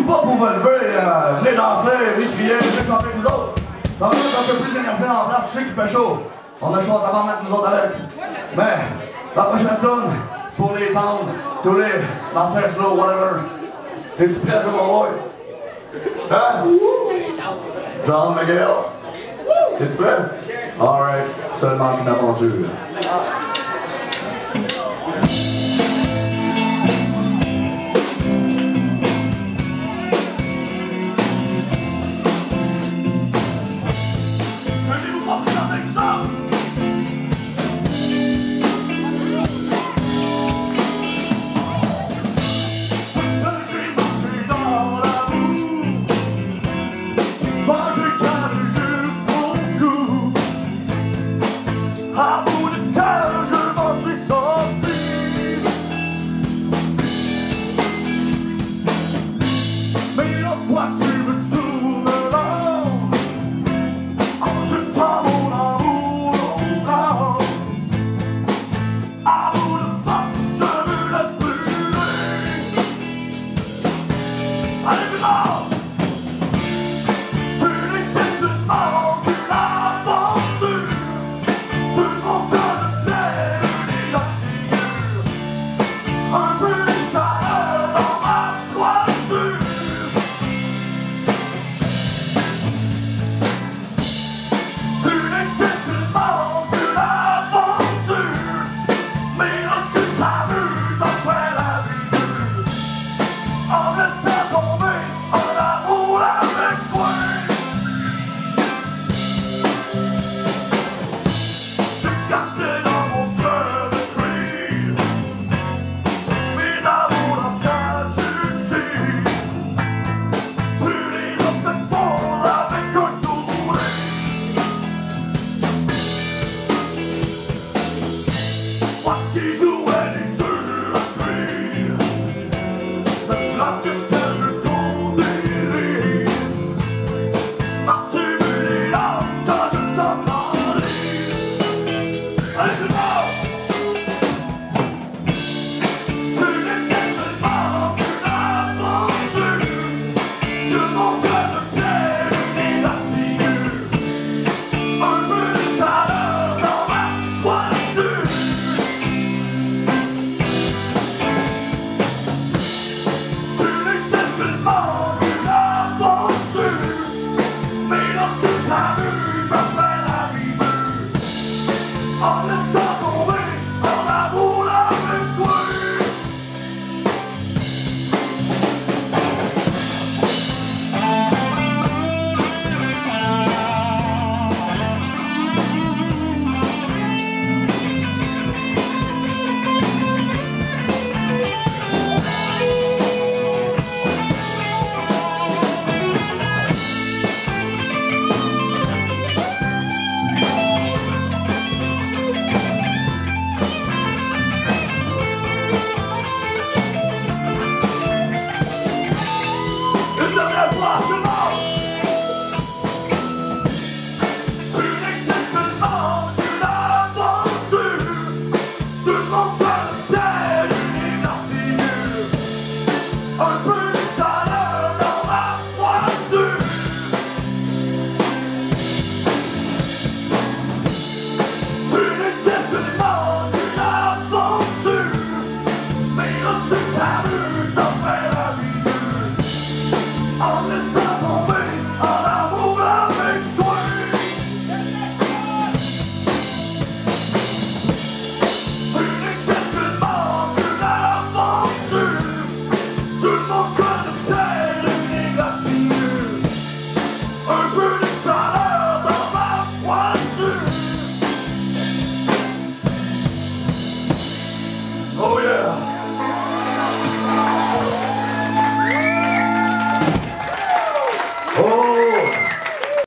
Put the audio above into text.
pas pour vous lever, venez danser, venez crier, venez chanter avec nous autres. Ça va mettre un peu plus d'énergie dans la place, je sais qu'il fait chaud. On a chaud à tabarnak nous autres avec. Mais, la prochaine tune, c'est pour les tendres, si vous voulez, danser slow, whatever. Es-tu prêt à jouer mon boy? Hein? John Miguel? Es-tu prêt? Alright, seulement une aventure. À bout de cœur, je m'en suis sorti. Mais la voiture